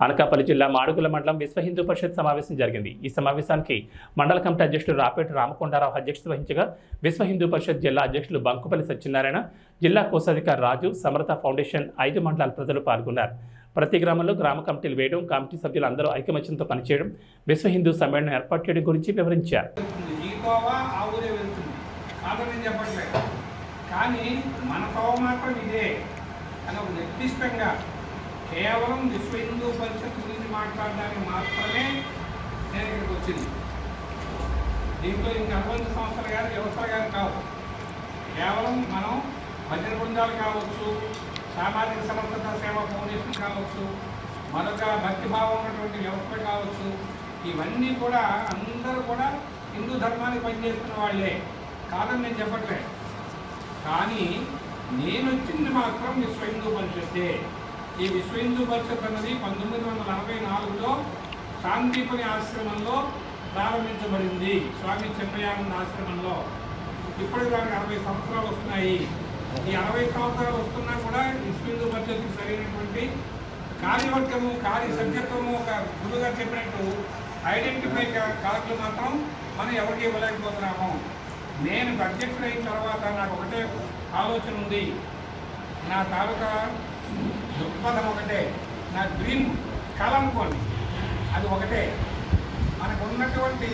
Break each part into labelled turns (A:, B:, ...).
A: అనకాపల్లి జిల్లా మాడుగుల మండలం విశ్వ హిందూ పరిషత్ సమావేశం జరిగింది। ఈ సమావేశానికి మండల కమిటీ అధ్యక్షుడు రాపేటి రామకొండారావు అధ్యక్షత వహించగా విశ్వ హిందూ పరిషత్ జిల్లా అధ్యక్షులు బంకుపల్లి సత్యనారాయణ, జిల్లా కోశాధికారి రాజు, సమరత ఫౌండేషన్ 5 మండలాల ప్రజలు పాల్గొన్నారు। ప్రతి గ్రామంలో గ్రామ కమిటీలు వేయడం, కమిటీ సభ్యులు అందరూ ఐకమత్యంతో పనిచేయడం, విశ్వ హిందూ సమ్మేళనం ఏర్పాటు చేయడం గురించి వివరించారు।
B: కానీ మన కోవ మాత్రం ఇదే అని ఒక నిర్దిష్టంగా కేవలం విశ్వ హిందూ పరిషత్ గురించి మాట్లాడడానికి మాత్రమే నేను ఇక్కడికి వచ్చింది। దీంట్లో ఇంకా అనుబంధ సంస్థలు కానీ వ్యవస్థలు కానీ కావు, కేవలం మనం భజన బృందాలు కావచ్చు, సామాజిక సమర్థత సేవా ఫౌండేషన్ కావచ్చు, మరొక భక్తిభావం ఉన్నటువంటి వ్యవస్థ కావచ్చు, ఇవన్నీ కూడా అందరూ కూడా హిందూ ధర్మానికి పనిచేస్తున్న వాళ్ళే కాదని నేను చెప్పట్లేదు। కానీ నేను వచ్చింది మాత్రం విశ్వ హిందూ పరిషత్తే। ఈ విశ్వ హిందూ పరిషత్ అన్నది 1944లో శాంతిపని ఆశ్రమంలో ప్రారంభించబడింది, స్వామి చిన్మయానంద ఆశ్రమంలో। ఇప్పుడు దానికి 60 సంవత్సరాలు వస్తున్నాయి। ఈ 60 సంవత్సరాలు వస్తున్నా కూడా విశ్వ హిందూ పరిషత్కి సరైనటువంటి కార్యవర్గము, కార్యసభ్యత్వము ఒక గురువుగా చెప్పినట్టు ఐడెంటిఫై కార్డులు మాత్రం మనం ఎవరికి ఇవ్వలేకపోతున్నాము। నేను అధ్యక్షుడు అయిన తర్వాత నాకు ఒకటే ఆలోచన ఉంది, నా తాలూకా దృక్పథం ఒకటే, నా డ్రీమ్ కళ అనుకోండి అది ఒకటే। మనకు ఉన్నటువంటి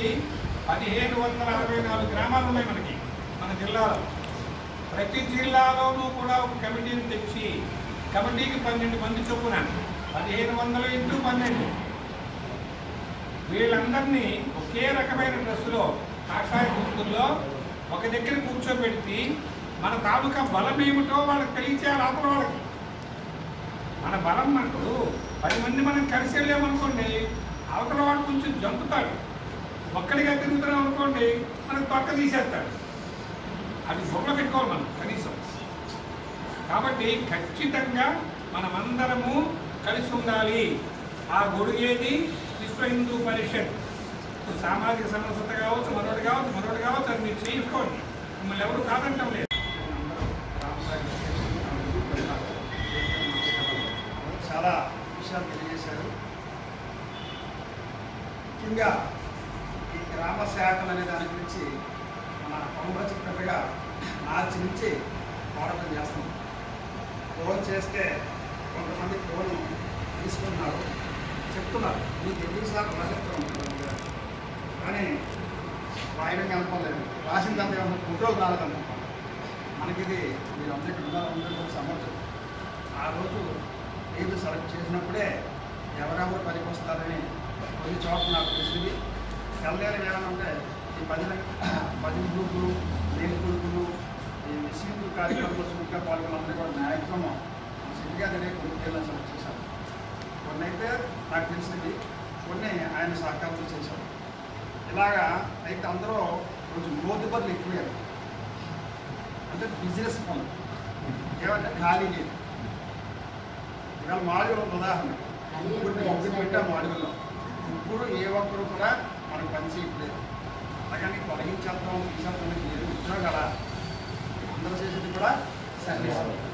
B: 1764 గ్రామాలు ఉన్నాయి మన జిల్లాలో। ప్రతి జిల్లాలోనూ కూడా ఒక కమిటీని తెచ్చి, కమిటీకి 12 మంది చొప్పున 1700 × 12 వీళ్ళందరినీ ఒకే రకమైన డ్రెస్సులో, కాషాయ దుస్తుల్లో ఒక దగ్గర కూర్చోబెట్టి మన తాలూకా బలం ఏమిటో వాళ్ళకి తెలియచేయాలి। అవతల వాళ్ళకి మన బలం మనకు 10 మంది మనం కలిసి వెళ్ళామనుకోండి, అవతల వాడు కొంచెం జంపుతాడు, ఒక్కడిగా తిరుగుతున్నాం అనుకోండి మనకు పక్క తీసేస్తాడు, అది బొమ్మలో పెట్టుకోవాలి మనం కనీసం। కాబట్టి ఖచ్చితంగా మనమందరము కలిసి ఉండాలి। ఆ గొడుగేది విశ్వ హిందూ పరిషత్। సామాజిక సమస్యత కావచ్చు, మరొకటి కావచ్చు అది మీరు చేసుకోండి, మిమ్మల్ని ఎవరు కాదంటాం లేదు।
C: చాలా విషయాలు తెలియజేశారు। ముఖ్యంగా ఈ గ్రామ శాఖలు అనే దాని గురించి మన కొండ చెప్పినట్టుగా మార్చి నుంచి పోరాటం చేస్తాం। ఫోన్ చేస్తే కొంతమంది ఫోన్ తీసుకుంటున్నారు, చెప్తున్నారు మీకు ఎన్నిసార్లు రాజకీయం ఉంటుంది కానీ రాయడం కనపడలేదు, రాసిందంతా ఏమన్నా ఫోటోలు రాలేదనుకుంటాం। మనకి ఇది మీరు అందరికీ అందరూ సమర్థం। ఆ రోజు ఏది సెలెక్ట్ చేసినప్పుడే ఎవరెవరు పనికి వస్తారని కొన్ని చోట్ల నాకు తెలిసింది। తెల్లేరు ఏమనంటే ఈ భజన గ్రూపులు, లేని గ్రూపులు, ఈ విశ్వ కార్యక్రమంలో చురుగ్గా పాల్గొనందరూ కూడా మ్యాక్సిమం సిద్ధిగా తెలియ కొనుక్కెళ్ళని సెలెక్ట్ చేశారు। కొన్ని అయితే నాకు తెలిసింది, కొన్ని ఆయన సహకారంతో చేశారు। ఇలాగా అయితే అందరూ కొంచెం మోతుబర్లు ఎక్కువయ్యారు, అంటే బిజినెస్ పనులు ఏమంటే ఖాళీ లేదు। ఇవాళ మాడుగులో ఉదాహరణ ఇప్పుడు పెట్టాం మాడుగుల్లో, ఇప్పుడు ఏ ఒక్కరు కూడా మనకు పని చేయట్లేదు। అలాగని తొలగించేద్దాం, తీసేద్దాం లేదు, ఉద్యోగాల అందరూ చేసేది కూడా సర్వీస్।